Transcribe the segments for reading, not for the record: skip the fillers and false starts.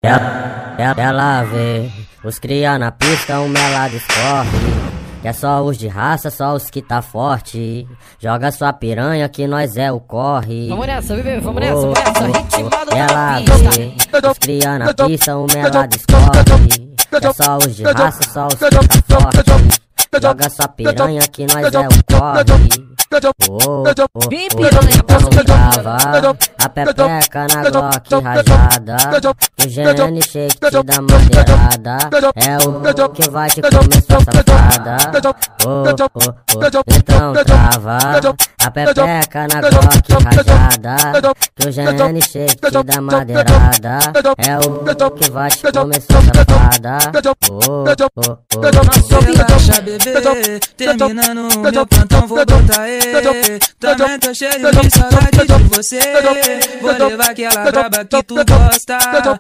Ela vê os cria na pista, o melado escorre. Que é só os de raça, só os que tá forte. Joga sua piranha que nós é o corre. Vamos nessa, bebê, vamos nessa, ritmado ela na pista. Vê os cria na pista, o melado escorre. Que é só os de raça, só os que tá forte. Joga sua piranha que nós é o corre. Vem piranha, Então trava a pepeca na Glock rajada. O GN shake te dá madeirada. É o que vai te comer sua safada. Então trava a pepeca na Glock rajada. Que o GN shake te dá madeirada. É o que vai te comer sua safada. Relaxa, bebê, terminando meu plantão vou botar também tô cheio de saudade de você. Vou levar aquela braba que tu gosta.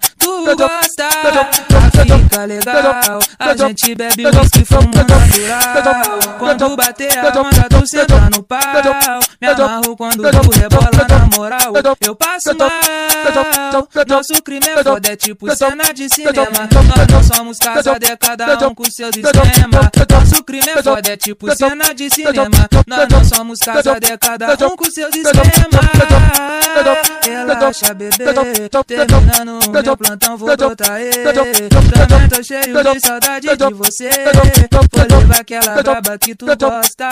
Fica legal, a gente bebe whisky, fuma natural. Quando bater a onda tu senta no pau. Me amarro quando tu rebola na moral. Eu passo mal, nosso crime é foda, é tipo cena de cinema. Nós não somos casada, cada um com seus esquema. Nosso crime é foda, é tipo cena de cinema. Nós não somos casada, cada um com seus esquema. Relaxa, bebê, terminando meu plantão vou botar também tô cheio de saudade de você. Vou levar aquela braba que tu gosta.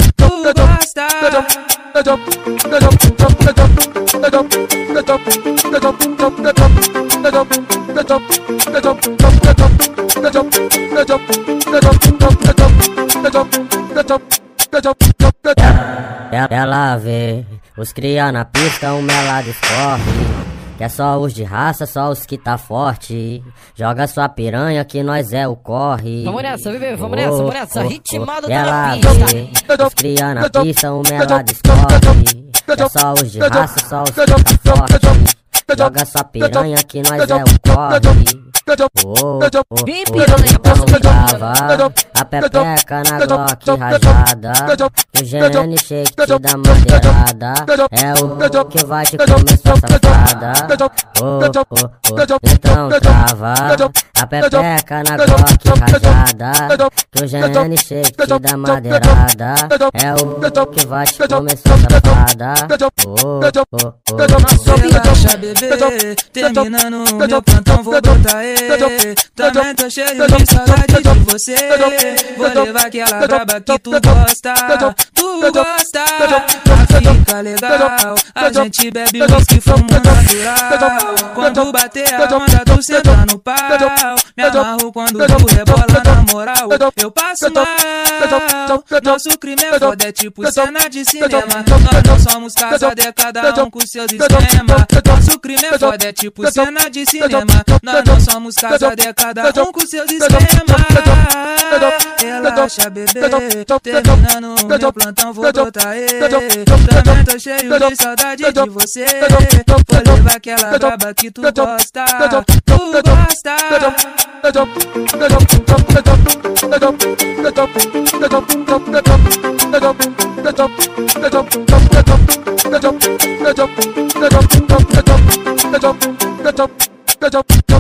Ela vê os cria na pista, o melado escorre. Que é só os de raça, só os que tá forte. Joga sua piranha que nós é o corre. Vamos nessa, bebê, vamos nessa, ritmado na pista. Vê os cria na pista, o melado escorre. Que é só os de raça, só os que tá forte. Joga sua piranha que nós é o corre. Vem piranha, Então trava a pepeca na Glock rajada. O GN shake te dá madeirada. É o que vai te comer sua safada. Então trava a pepeca na Glock rajada. Que o GN shake te dá madeirada. É o que vai te comer sua safada. Relaxa, bebê, terminando meu plantão vou botar também tô cheio de saudade de você. Vou levar aquela braba que tu gosta. Fica legal, a gente bebe whisky, fuma natural. Quando bater a onda tu senta no pau. Me amarro quando tu rebola na moral. Eu passo mal, nosso crime é foda, é tipo cena de cinema. Nós não somos casada, cada um com seus esquema. Nosso crime é foda, é tipo cena de cinema. Nós não somos casada, cada um com seus esquema. Relaxa, bebê, terminando meu plantão vou botar também tô cheio de saudade de você. Vou levar aquela braba que tu gosta. Stop.